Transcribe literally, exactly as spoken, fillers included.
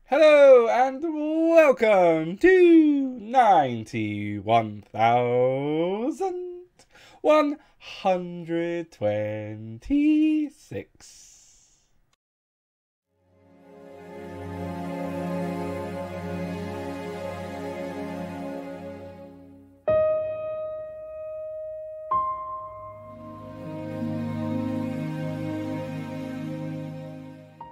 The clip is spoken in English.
Hello and welcome to ninety-one thousand one hundred twenty-six.